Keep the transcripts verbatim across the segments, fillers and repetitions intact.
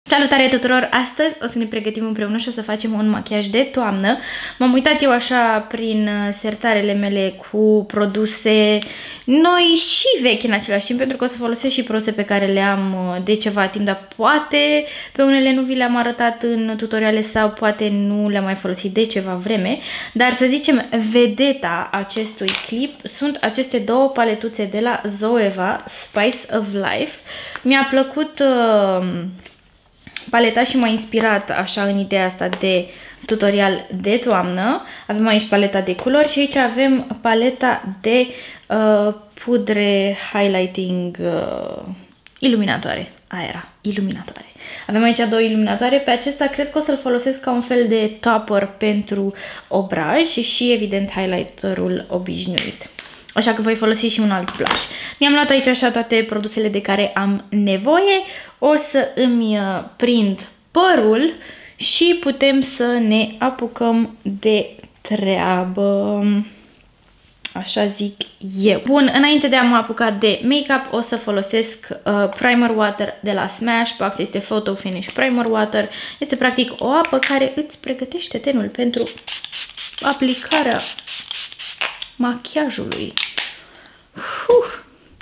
Salutare tuturor! Astăzi o să ne pregătim împreună și o să facem un machiaj de toamnă. M-am uitat eu așa prin sertarele mele cu produse noi și vechi în același timp, pentru că o să folosesc și produse pe care le am de ceva timp, dar poate pe unele nu vi le-am arătat în tutoriale sau poate nu le-am mai folosit de ceva vreme. Dar să zicem, vedeta acestui clip sunt aceste două paletuțe de la Zoeva, Spice of Life. Mi-a plăcut uh, paleta și m-a inspirat așa în ideea asta de tutorial de toamnă. Avem aici paleta de culori și aici avem paleta de uh, pudre highlighting uh, iluminatoare. Aia era, iluminatoare. Avem aici două iluminatoare. Pe acesta cred că o să-l folosesc ca un fel de topper pentru obraj și, și evident highlighterul obișnuit. Așa că voi folosi și un alt blush. Mi-am luat aici așa toate produsele de care am nevoie. O să îmi prind părul și putem să ne apucăm de treabă. Așa zic eu. Bun, înainte de a mă apuca de make-up, o să folosesc uh, primer water de la Smashbox. Este Photo Finish Primer Water. Este practic o apă care îți pregătește tenul pentru aplicarea machiajului. Uf.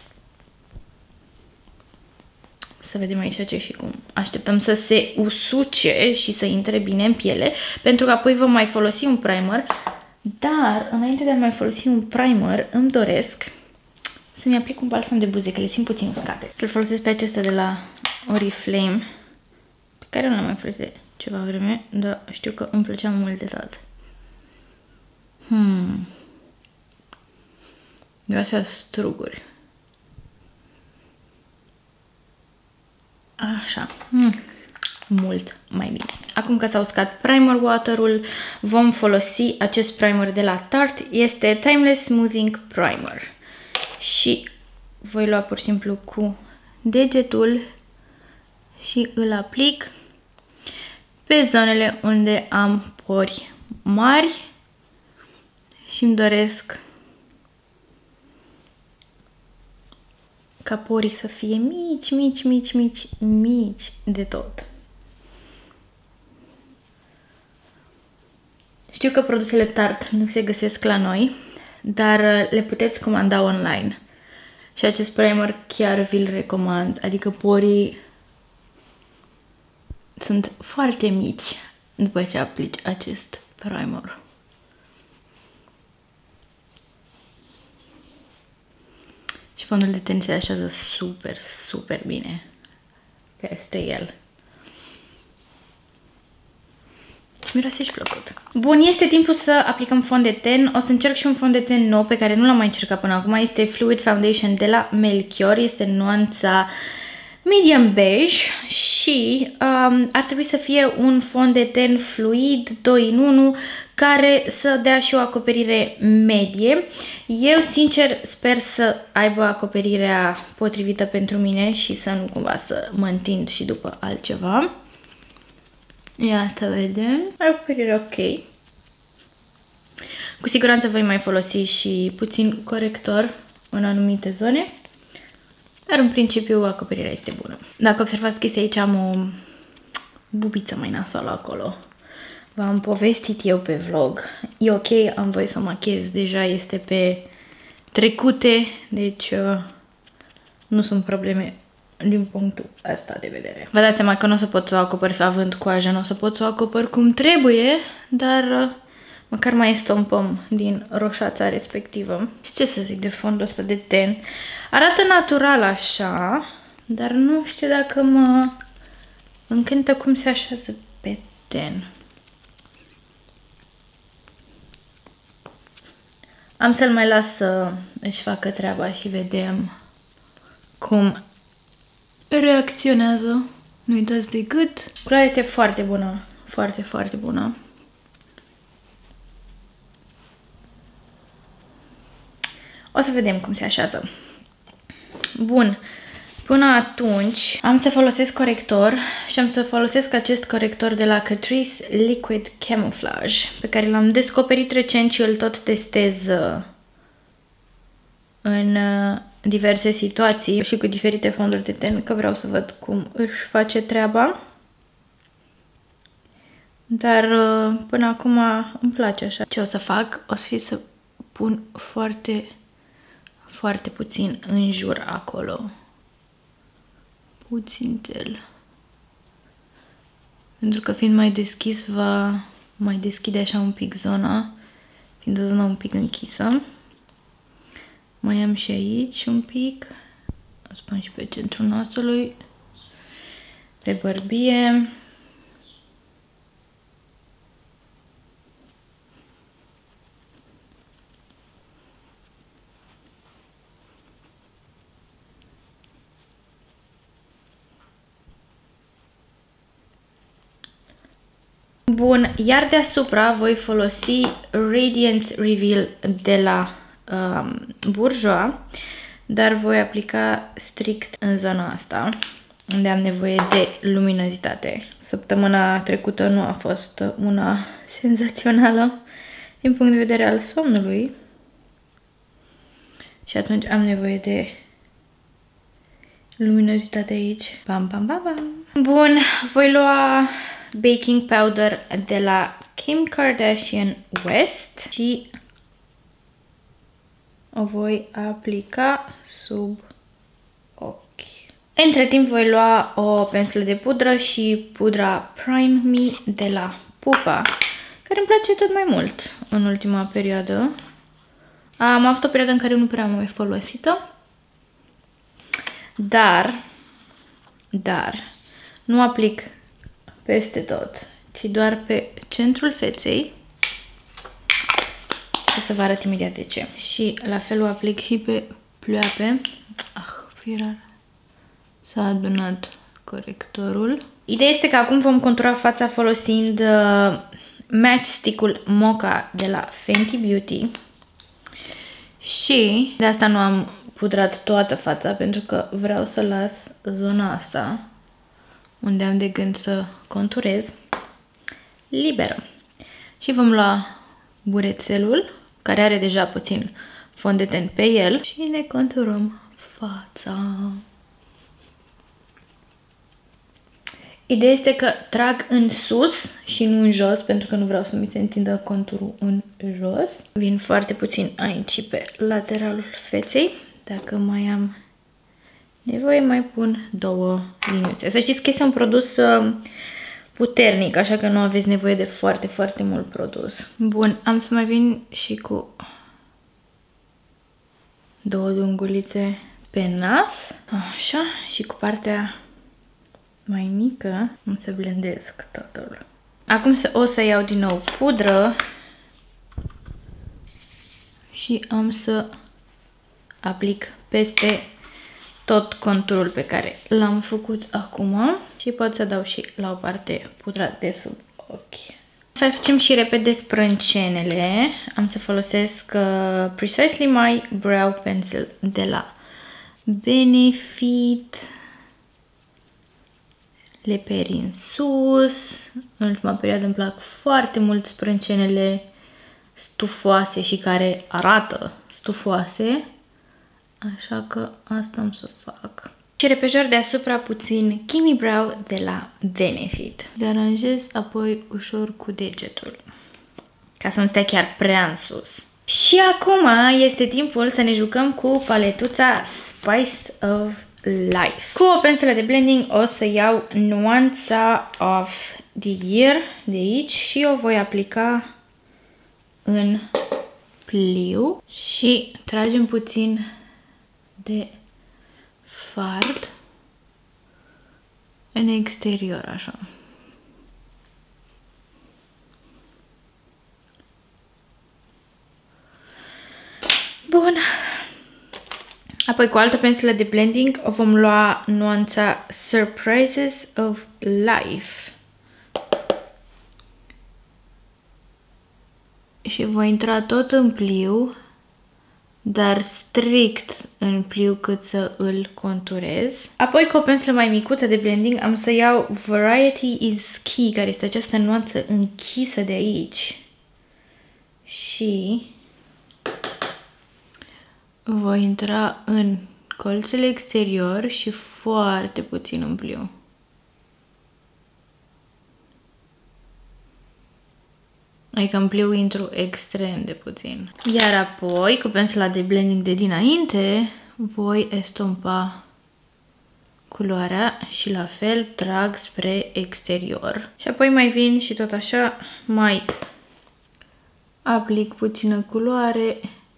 Să vedem aici ce și cum. Așteptăm să se usuce și să intre bine în piele, pentru că apoi vom mai folosi un primer. Dar, înainte de a mai folosi un primer, îmi doresc să-mi aplic un balsam de buze, că le simt puțin uscate. Să-l folosesc pe acesta de la Oriflame, pe care nu l-am mai folosit de ceva vreme, dar știu că îmi plăcea mult de tot. Hmm... Grasea struguri. Așa. Mm. Mult mai bine. Acum că s-a uscat primer water-ul, vom folosi acest primer de la Tarte. Este Timeless Smoothing Primer. Și voi lua pur și simplu cu degetul și îl aplic pe zonele unde am pori mari și îmi doresc ca porii să fie mici, mici, mici, mici, mici de tot. Știu că produsele Tarte nu se găsesc la noi, dar le puteți comanda online. Și acest primer chiar vi-l recomand. Adică porii sunt foarte mici după ce aplici acest primer. Și fondul de ten se așează super, super bine peste el. Și miroase și plăcut. Bun, este timpul să aplicăm fond de ten. O să încerc și un fond de ten nou pe care nu l-am mai încercat până acum. Este Fluid Foundation de la Melchior. Este nuanța medium beige și um, ar trebui să fie un fond de ten fluid doi în unu care să dea și o acoperire medie. Eu, sincer, sper să aibă acoperirea potrivită pentru mine și să nu cumva să mă întind și după altceva. Ia să vedem. Acoperire ok. Cu siguranță voi mai folosi și puțin corector în anumite zone. Dar în principiu acoperirea este bună. Dacă observați chestia aici, am o bubiță mai nasoală acolo. V-am povestit eu pe vlog. E ok, am voie să o machiez. Deja este pe trecute, deci uh, nu sunt probleme din punctul ăsta de vedere. Vă dați seama că nu o să pot să o acopăr având coajă, nu o să pot să o acopăr cum trebuie, dar uh, măcar mai estompăm din roșața respectivă. Și ce să zic de fondul ăsta de ten? Arată natural așa, dar nu știu dacă mă încântă cum se așează pe ten. Am să-l mai las să își facă treaba și vedem cum reacționează. Nu uitați de gât. Culoarea este foarte bună. Foarte, foarte bună. O să vedem cum se așează. Bun. Până atunci am să folosesc corector și am să folosesc acest corector de la Catrice Liquid Camouflage, pe care l-am descoperit recent și îl tot testez în diverse situații și cu diferite fonduri de ten, că vreau să văd cum își face treaba. Dar până acum îmi place așa. Ce o să fac? O să fie să pun foarte, foarte puțin în jur acolo. Puțintel. Pentru că fiind mai deschis va mai deschide așa un pic zona. Fiind o zonă un pic închisă. Mai am și aici un pic. O să pun și pe centrul nasului. Pe bărbie. Bun, iar deasupra voi folosi Radiance Reveal de la um, Bourjois, dar voi aplica strict în zona asta, unde am nevoie de luminozitate. Săptămâna trecută nu a fost una senzațională din punct de vedere al somnului și atunci am nevoie de luminozitate aici. Pam, pam, pam, pam. Bun, voi lua baking powder de la Kim Kardashian West și o voi aplica sub ochi. Între timp voi lua o pensulă de pudră și pudra Prime Me de la Pupa, care îmi place tot mai mult în ultima perioadă. Am avut o perioadă în care nu prea am mai folosit-o, dar, dar, nu aplic peste tot, ci doar pe centrul feței. O să vă arăt imediat de ce. Și la fel o aplic și pe pleoape. Ah, firar. S-a adunat corectorul. Ideea este că acum vom contura fața folosind uh, Matchstick-ul Mocha de la Fenty Beauty. Și de asta nu am pudrat toată fața, pentru că vreau să las zona asta, unde am de gând să conturez, liberă. Și vom lua burețelul, care are deja puțin fond de ten pe el, și ne conturăm fața. Ideea este că trag în sus și nu în jos, pentru că nu vreau să mi se întindă conturul în jos. Vin foarte puțin aici și pe lateralul feței. Dacă mai am nevoie, mai pun două liniuțe. Să știți că este un produs uh, puternic, așa că nu aveți nevoie de foarte, foarte mult produs. Bun, am să mai vin și cu două dungulițe pe nas. Așa, și cu partea mai mică am să blendesc totul. Acum o să iau din nou pudră și am să aplic peste tot conturul pe care l-am făcut acum și pot să dau și la o parte pudra de sub ochi. Să facem și repede sprâncenele. Am să folosesc uh, Precisely My Brow Pencil de la Benefit. Le peri în sus. În ultima perioadă îmi plac foarte mult sprâncenele stufoase și care arată stufoase. Așa că asta am să fac. Și repejor deasupra puțin Gimme Brow de la Benefit. Le aranjez apoi ușor cu degetul, ca să nu stea chiar prea în sus. Și acum este timpul să ne jucăm cu paletuța Spice of Life. Cu o pensulă de blending o să iau nuanța of the Year de aici și o voi aplica în pliu și tragem puțin de fard în exterior, așa. Bun. Apoi cu altă pensulă de blending o vom lua nuanța Surprises of Life. Și voi intra tot în pliu, dar strict în pliu cât să îl conturez. Apoi cu o pensulă mai micuță de blending am să iau Variety is Key, care este această nuanță închisă de aici. Și voi intra în colțul exterior și foarte puțin în pliu. Adică în pliu intru extrem de puțin. Iar apoi, cu pensula de blending de dinainte, voi estompa culoarea și la fel trag spre exterior. Și apoi mai vin și tot așa mai aplic puțină culoare,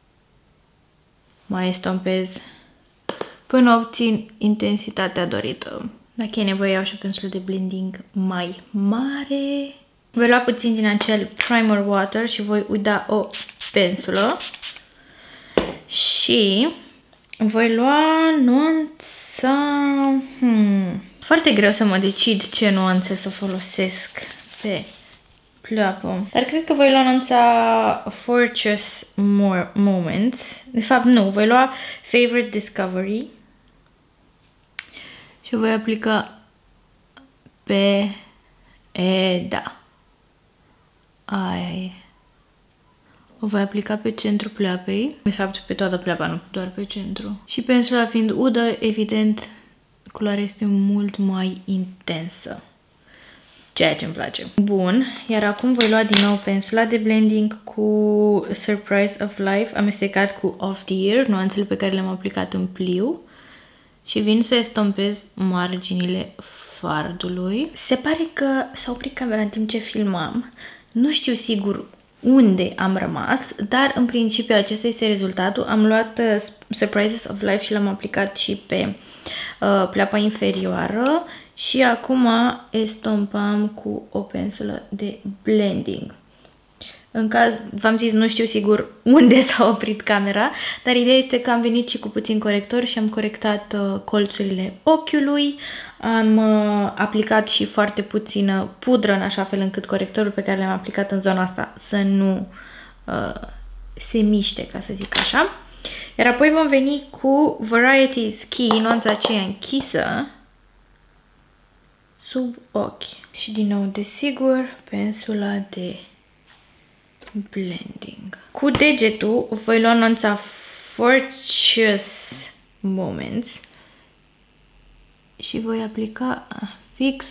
mai estompez până obțin intensitatea dorită. Dacă e nevoie, iau și o pensulă de blending mai mare. Voi lua puțin din acel primer water și voi uda o pensulă și voi lua nuanța... Hmm. Foarte greu să mă decid ce nuanțe să folosesc pe pleoapă. Dar cred că voi lua nuanța Fortress Moments. De fapt, nu. Voi lua Favorite Discovery și voi aplica pe... E, da. Aia e. O voi aplica pe centrul pleoapei. De fapt, pe toată pleoapa, nu doar pe centru. Și pensula fiind udă, evident, culoarea este mult mai intensă. Ceea ce îmi place. Bun, iar acum voi lua din nou pensula de blending cu Surprise of Life, amestecat cu Off the Year, nuanțele pe care le-am aplicat în pliu. Și vin să estompez marginile fardului. Se pare că s-a oprit camera în timp ce filmam. Nu știu sigur unde am rămas, dar în principiu acesta este rezultatul. Am luat uh, Surprises of Life și l-am aplicat și pe uh, pleoapa inferioară și acum estompam cu o pensulă de blending. În caz, v-am zis, nu știu sigur unde s-a oprit camera, dar ideea este că am venit și cu puțin corector și am corectat uh, colțurile ochiului, am uh, aplicat și foarte puțină pudră în așa fel încât corectorul pe care l-am aplicat în zona asta să nu uh, se miște, ca să zic așa. Iar apoi vom veni cu Varieties Key, nuanța aceea închisă, sub ochi. Și din nou, desigur, pensula de blending. Cu degetul voi lua nuanța Fortress Moments și voi aplica fix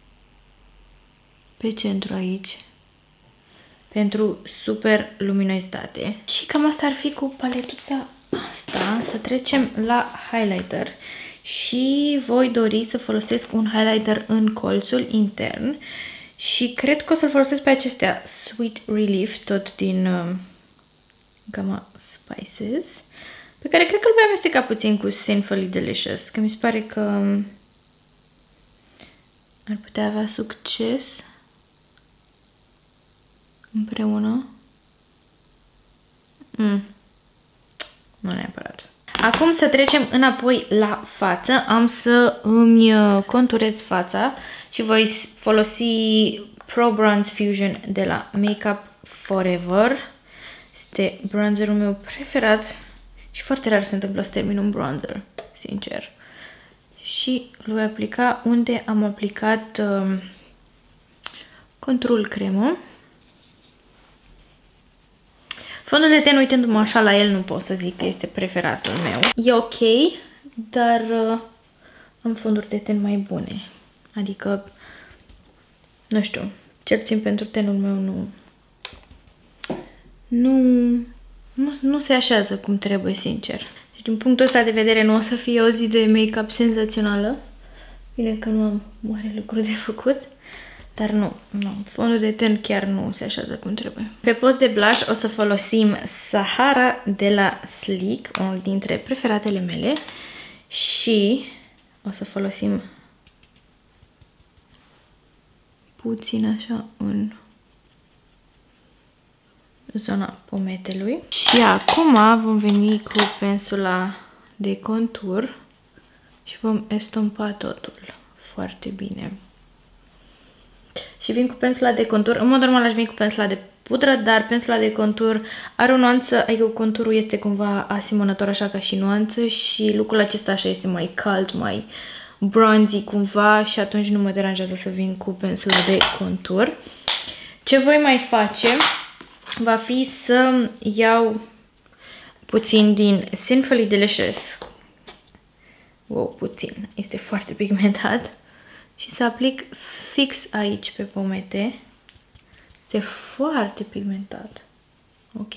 pe centru aici pentru super luminositate. Și cam asta ar fi cu paletuța asta. Să trecem la highlighter și voi dori să folosesc un highlighter în colțul intern. Și cred că o să-l folosesc pe acestea, Sweet Relief, tot din uh, gama Spices, pe care cred că îl voi amesteca puțin cu Sinfully Delicious, că mi se pare că ar putea avea succes împreună. Mm. Nu neapărat. Acum să trecem înapoi la față. Am să îmi conturez fața și voi folosi Pro Bronze Fusion de la Makeup Forever. Este bronzerul meu preferat și foarte rar se întâmplă să termin un bronzer, sincer. Și îl voi aplica unde am aplicat uh, conturul cremă. Fondul de ten, uitându-mă așa la el, nu pot să zic că este preferatul meu. E ok, dar uh, am fonduri de ten mai bune. Adică, nu știu, cel puțin pentru tenul meu nu, nu, nu, nu se așează cum trebuie, sincer. Și din punctul ăsta de vedere nu o să fie o zi de make-up senzațională. Bine că nu am mare lucru de făcut. Dar nu, nu, fondul de ten chiar nu se așează cum trebuie. Pe post de blush o să folosim Sahara de la Sleek, unul dintre preferatele mele. Și o să folosim puțin așa în zona pometelui. Și acum vom veni cu pensula de contur și vom estompa totul foarte bine. Și vin cu pensula de contur. În mod normal aș veni cu pensula de pudră, dar pensula de contur are o nuanță, adică conturul este cumva asemănător așa ca și nuanță și lucrul acesta așa este mai cald, mai bronzy cumva și atunci nu mă deranjează să vin cu pensula de contur. Ce voi mai face va fi să iau puțin din Sinfully Delicious. Wow, puțin. Este foarte pigmentat. Și să aplic fix aici pe pomete, Este foarte pigmentat. Ok.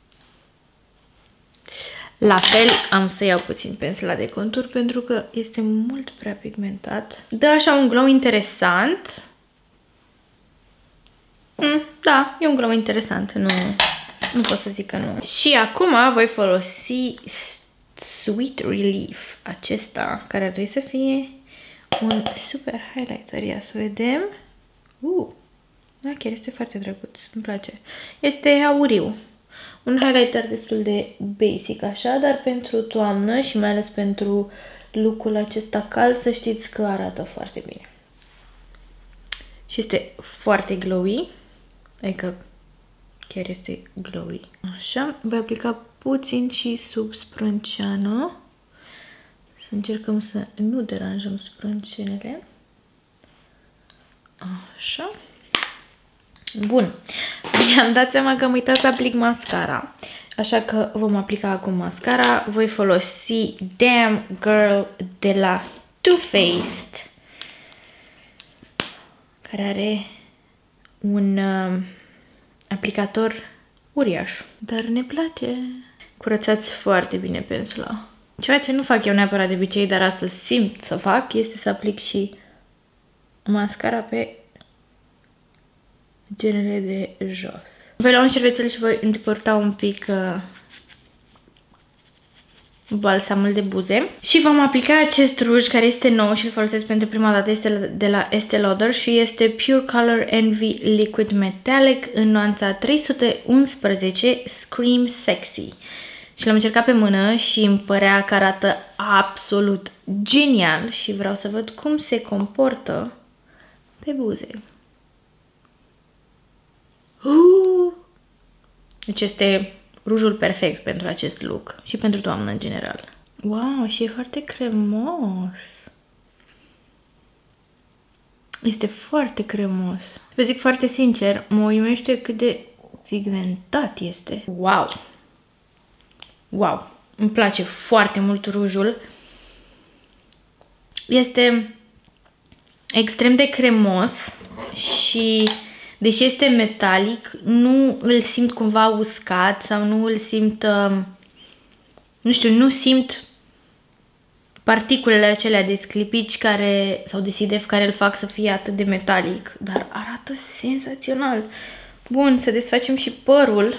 La fel am să iau puțin pensula de contur pentru că este mult prea pigmentat. Dă așa un glow interesant. Mm, da, e un glow interesant. Nu, nu pot să zic că nu. Și acum voi folosi Sweet Relief. Acesta care ar trebui să fie un super highlighter. Ia să vedem. Uh, da, chiar este foarte drăguț. Îmi place. Este auriu. Un highlighter destul de basic așa, dar pentru toamnă și mai ales pentru look-ul acesta cald, să știți că arată foarte bine. Și este foarte glowy, adică chiar este glowy. Așa, voi aplica puțin și sub sprânceană. Să încercăm să nu deranjăm sprâncenele. Așa. Bun, mi-am dat seama că am uitat să aplic mascara, așa că vom aplica acum mascara. Voi folosi Damn Girl de la Too Faced, care are un uh, aplicator uriaș, dar ne place. Curățați foarte bine pensula. Ceea ce nu fac eu neapărat de obicei, dar astăzi simt să fac, este să aplic și mascara pe genele de jos. Voi lua un șervețel și voi îndepărta un pic uh, balsamul de buze. Și vom aplica acest ruj care este nou și îl folosesc pentru prima dată. Este de la Estée Lauder și este Pure Color Envy Liquid Metallic în nuanța trei sute unsprezece Scream Sexy. Și l-am încercat pe mână și îmi părea că arată absolut genial și vreau să văd cum se comportă pe buze. Uh! Deci este rujul perfect pentru acest look și pentru toamnă în general. Wow, și e foarte cremos. Este foarte cremos. Vă zic foarte sincer, mă uimește cât de pigmentat este. Wow! Wow! Îmi place foarte mult rujul. Este extrem de cremos și deși este metalic, nu îl simt cumva uscat sau nu îl simt, uh, nu știu, nu simt particulele acelea de sclipici care, sau de sidef care îl fac să fie atât de metalic, dar arată senzațional. Bun, să desfacem și părul,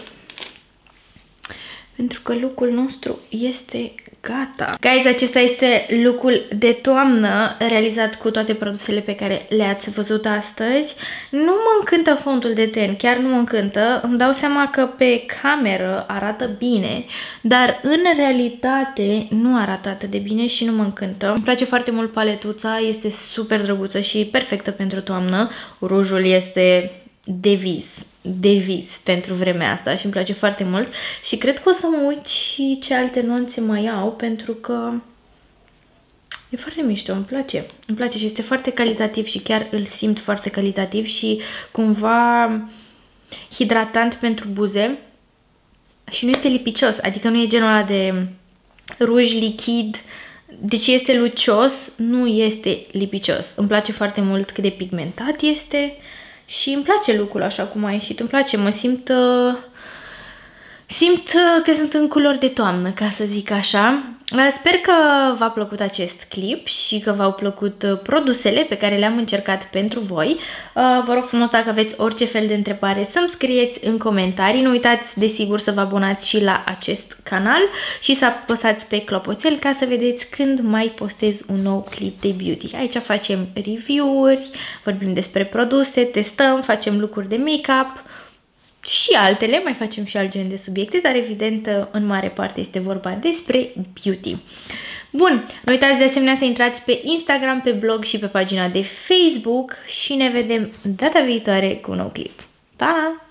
pentru că look-ul nostru este gata. Guys, acesta este look-ul de toamnă realizat cu toate produsele pe care le-ați văzut astăzi. Nu mă încântă fondul de ten, chiar nu mă încântă. Îmi dau seama că pe cameră arată bine, dar în realitate nu arată atât de bine și nu mă încântă. Îmi place foarte mult paletuța, este super drăguță și perfectă pentru toamnă. Rujul este de vis. de vis pentru vremea asta și îmi place foarte mult și cred că o să mă uit și ce alte nuanțe mai au pentru că e foarte mișto, îmi place, îmi place și este foarte calitativ și chiar îl simt foarte calitativ și cumva hidratant pentru buze și nu este lipicios, adică nu e genul ăla de ruj lichid, deci este lucios, nu este lipicios. Îmi place foarte mult cât de pigmentat este. Și îmi place look-ul așa cum a ieșit, îmi place, mă simt, uh, simt uh, că sunt în culori de toamnă, ca să zic așa. Sper că v-a plăcut acest clip și că v-au plăcut uh, produsele pe care le-am încercat pentru voi. Uh, vă rog frumos, dacă aveți orice fel de întrebare, să-mi scrieți în comentarii. Nu uitați, desigur, să vă abonați și la acest canal și să apăsați pe clopoțel ca să vedeți când mai postez un nou clip de beauty. Aici facem review-uri, vorbim despre produse, testăm, facem lucruri de make-up și altele, mai facem și alt gen de subiecte, dar evident în mare parte este vorba despre beauty. Bun, nu uitați de asemenea să intrați pe Instagram, pe blog și pe pagina de Facebook și ne vedem data viitoare cu un nou clip. Pa!